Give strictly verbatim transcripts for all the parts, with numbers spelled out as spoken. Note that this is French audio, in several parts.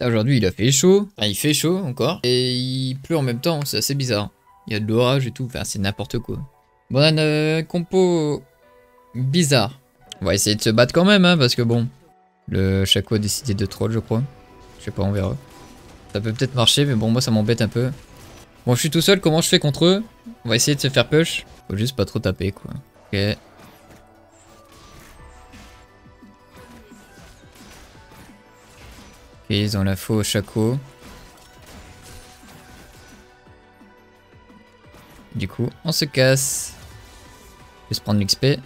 Aujourd'hui il a fait chaud, enfin il fait chaud encore, et il pleut en même temps, c'est assez bizarre. Il y a de l'orage et tout, enfin c'est n'importe quoi. Bon, on a une euh, compo bizarre. On va essayer de se battre quand même, hein, parce que bon, le Shaco a décidé de troll je crois. Je sais pas, on verra. Ça peut peut-être marcher, mais bon moi ça m'embête un peu. Bon je suis tout seul, comment je fais contre eux? On va essayer de se faire push. Faut juste pas trop taper quoi. Ok. Ok, ils ont l'info au Shaco. Du coup, on se casse. Juste prendre l'X P.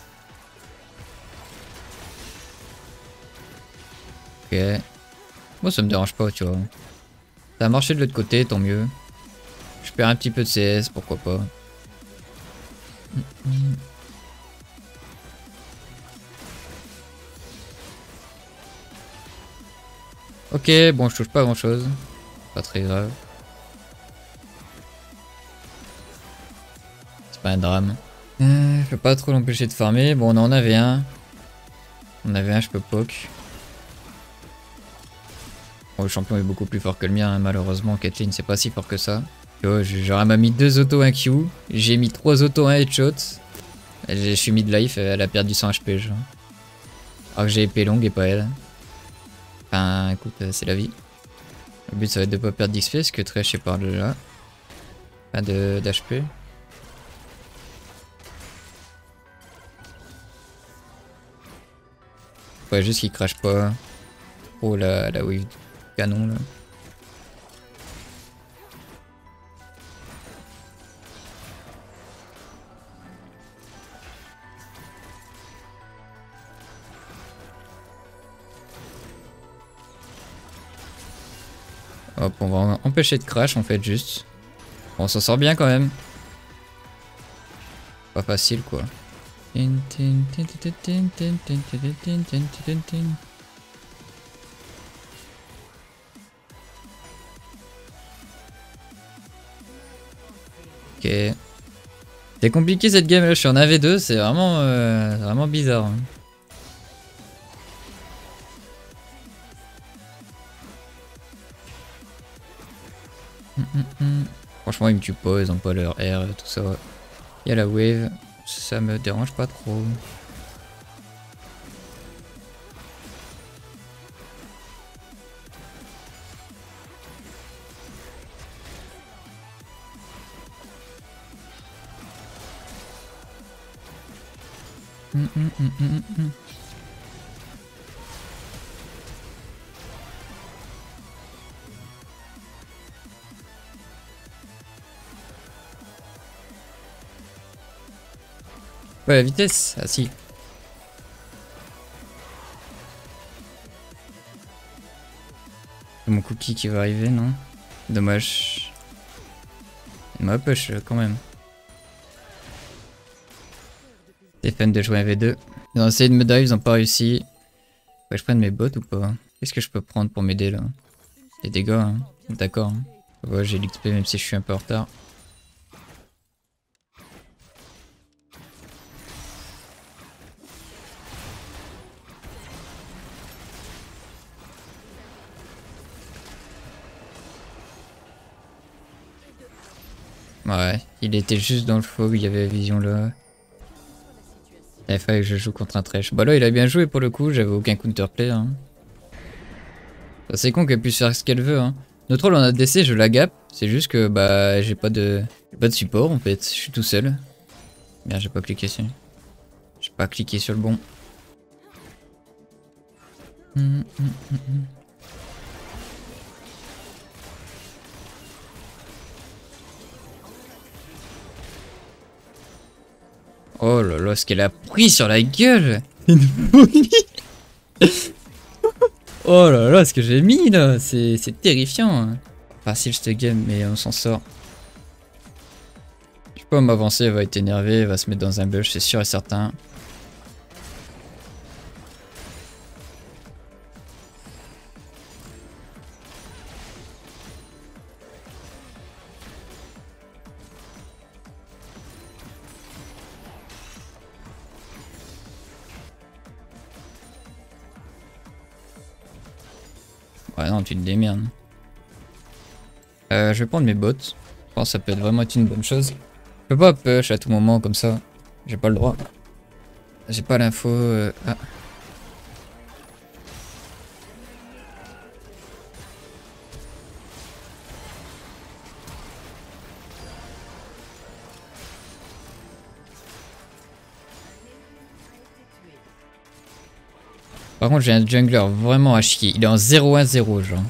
Ok. Moi ça me dérange pas, tu vois. Ça a marché de l'autre côté, tant mieux. Je perds un petit peu de C S, pourquoi pas. Ok, bon je touche pas grand chose. Pas très grave. C'est pas un drame. Euh, je peux pas trop l'empêcher de farmer. Bon on en avait un. On avait un, je peux poke. Bon, le champion est beaucoup plus fort que le mien, hein, malheureusement. Kathleen c'est pas si fort que ça. Oh, genre elle m'a mis deux autos, un Q. J'ai mis trois autos, un headshot. Je suis mid life, elle a perdu cent H P genre. Alors que j'ai épée longue et pas elle. Enfin écoute, c'est la vie. Le but ça va être de pas perdre d'X P parce que Thresh est par là. Pas de d'H P. Ouais, juste qu'il crache pas. Oh la, la wave canon là. Hop, on va empêcher de crash en fait juste. Bon, on s'en sort bien quand même. Pas facile quoi. Ok. C'est compliqué cette game là, je suis en A V deux, c'est vraiment, euh, vraiment bizarre. Hein. Mm, mm, mm. Franchement ils me tuent pas, ils ont pas leur R et tout ça. Il y a la wave, ça me dérange pas trop. Mm, mm, mm, mm, mm. Ouais, la vitesse, ah si. Mon cookie qui va arriver, non? Dommage. Il m'a push quand même. C'est fun de jouer à V deux. Ils ont essayé de me dive, ils ont pas réussi. Faut que je prenne mes bots ou pas? Qu'est-ce que je peux prendre pour m'aider là? Des dégâts, hein. D'accord. Hein. Ouais, j'ai l'X P même si je suis un peu en retard. Ouais, il était juste dans le fog, il y avait la vision là. Il fallait que je joue contre un Thresh. Bah là il a bien joué pour le coup, j'avais aucun counterplay. Hein. C'est con qu'elle puisse faire ce qu'elle veut. Hein. Notre rôle en A D C, je la gap. C'est juste que bah j'ai pas de pas de support en fait. Je suis tout seul. Merde, j'ai pas cliqué sur. J'ai pas cliqué sur le bon. Hum, hum, hum, hum. Oh là là, ce qu'elle a pris sur la gueule. Une folie. Oh là là, ce que j'ai mis là, c'est terrifiant. Hein. Facile cette game, mais on s'en sort. Je peux m'avancer, elle va être énervée, elle va se mettre dans un bush, c'est sûr et certain. Ouais, non, tu te démerdes. Euh, je vais prendre mes bots. Je pense que ça peut être vraiment être une bonne chose. Je peux pas push à tout moment comme ça. J'ai pas le droit. J'ai pas l'info. Euh... Ah. Par contre, j'ai un jungler vraiment à chier. Il est en zéro un zéro, genre.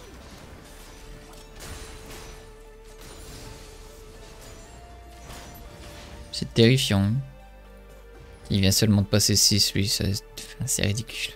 C'est terrifiant. Il vient seulement de passer six, lui. C'est ridicule.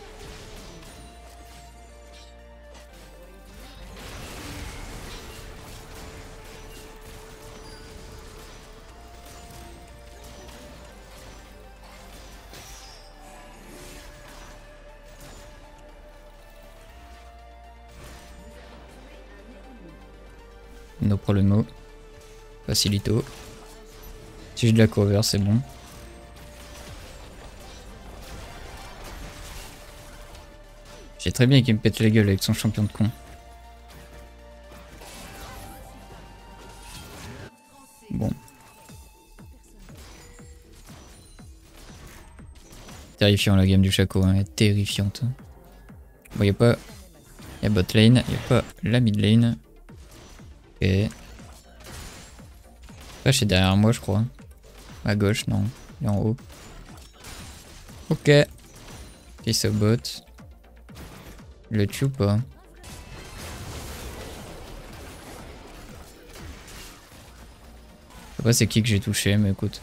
No problemo. Facilito. Si j'ai de la cover, c'est bon. J'ai très bien qu'il me pète la gueule avec son champion de con. Bon. Terrifiant la game du Shaco, hein, elle est terrifiante. Bon, y'a pas... Y'a bot lane, y'a pas la mid lane. Ok. Flash est derrière moi, je crois. À gauche, non. Il est en haut. Ok. Piece of bot. Le tue ou pas? Je sais pas c'est qui que j'ai touché, mais écoute.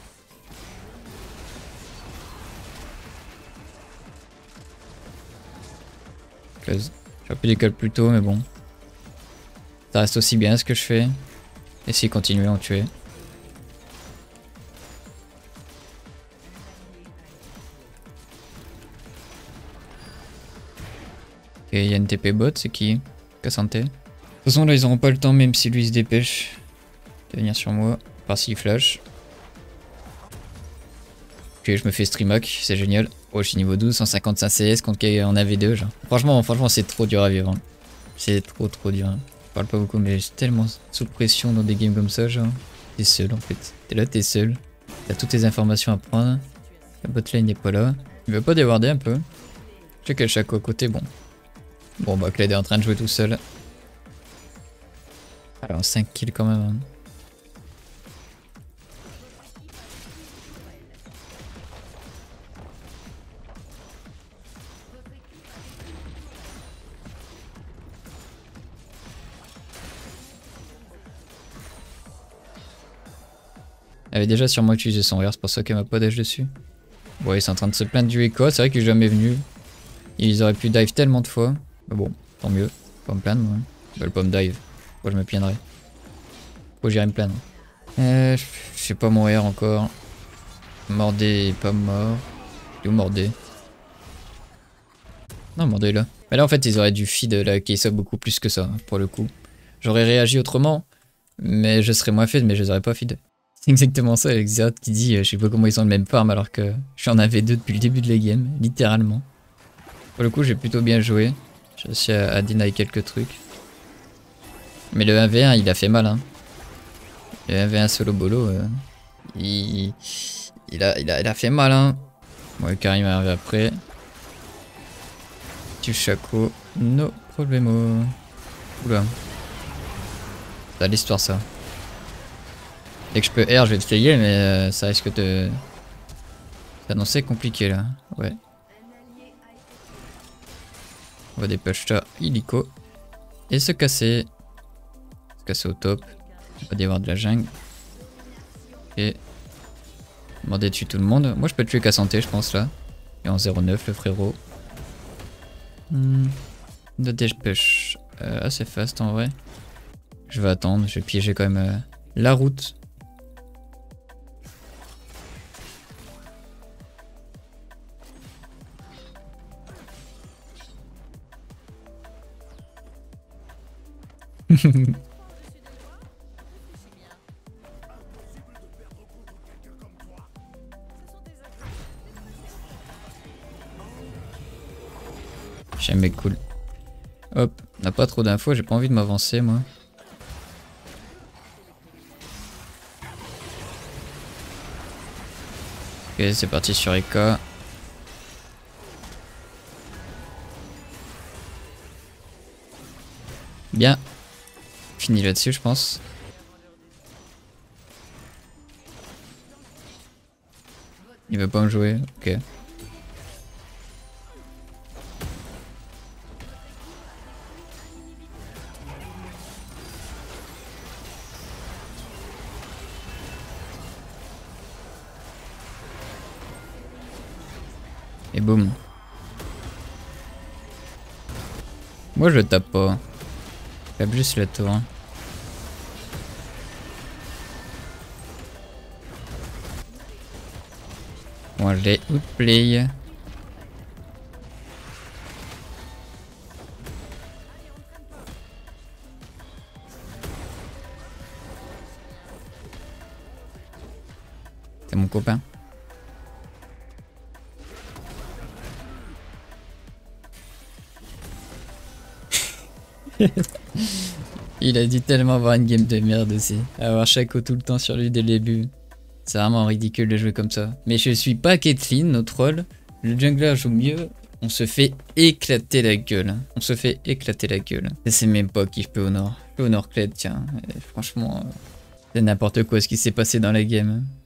Close. J'aurais pu décoller plus tôt, mais bon. Ça reste aussi bien ce que je fais. Et s'il continue à en tuer. Ok, il y a une T P bot, c'est qui? Cassante. De toute façon, là, ils auront pas le temps, même si lui se dépêche de venir sur moi. Par s'il flash. Ok, je me fais streamac, c'est génial. Oh, je suis niveau douze, cent cinquante-cinq C S contre en A V deux, genre. Franchement, franchement, c'est trop dur à vivre. Hein. C'est trop, trop dur. Hein. Je parle pas beaucoup, mais j'ai tellement sous pression dans des games comme ça, genre. T'es seul, en fait. T'es là, t'es seul. T'as toutes tes informations à prendre. La botlane n'est pas là. Il veut pas déwarder un peu. Je sais qu'elle chaque à côté, bon. Bon, bah, Kled est en train de jouer tout seul. Alors, cinq kills quand même. Hein. Elle avait déjà sûrement utilisé son R, c'est pour ça qu'elle m'a pas dash dessus. Bon, ils sont en train de se plaindre du echo, c'est vrai qu'il est jamais venu. Ils auraient pu dive tellement de fois. Mais bon, tant mieux. Pas me plaindre, moi. Ils veulent pas me dive. Pourquoi je me plaindrais? Pourquoi j'irais me plaindre? Euh, je sais pas mon R encore. Mordé est pas mort. Il est où Mordé? Non, Mordé est là. Mais là, en fait, ils auraient dû feed la Kai'Sa beaucoup plus que ça, pour le coup. J'aurais réagi autrement, mais je serais moins feed, mais je les aurais pas feed. C'est exactement ça avec Xerath qui dit euh, je sais pas comment ils ont le même farm alors que je suis en A V deux depuis le début de la game, littéralement. Pour le coup j'ai plutôt bien joué, j'ai réussi à, à deny quelques trucs. Mais le un v un il a fait mal hein. Le un v un solo bolo, euh, il, il, a, il, a, il a fait mal hein. Bon le Karim est arrivé après. Tu Shaco, no problemo. Oula. C'est l'histoire ça. Dès que je peux R, je vais te flayer, mais euh, ça risque de s'annoncer compliqué là. Ouais. On va dépush ça illico. Et se casser. Se casser au top. On va dévoir de la jungle. Et demander de tuer tout le monde. Moi je peux tuer Cassante, je pense là. Et en zéro neuf le frérot. Hmm. De dépush euh, assez fast en vrai. Je vais attendre, je vais piéger quand même euh, la route. J'ai un mec cool. Hop. On n'a pas trop d'infos, j'ai pas envie de m'avancer moi. Ok, c'est parti sur Eka. Bien. Fini là-dessus, je pense. Il veut pas me jouer, ok. Et boum. Moi je tape pas. Je tape juste le tour. Bon, je l'ai outplay. C'est mon copain. Il a dû tellement avoir une game de merde aussi. Avoir Shaco tout le temps sur lui dès le début. C'est vraiment ridicule de jouer comme ça. Mais je suis pas Caitlyn, notre rôle. Le jungler joue mieux. On se fait éclater la gueule. On se fait éclater la gueule. Et c'est même pas qui je peux au nord. Je peux au nord Kled, tiens. Et franchement, c'est n'importe quoi ce qui s'est passé dans la game.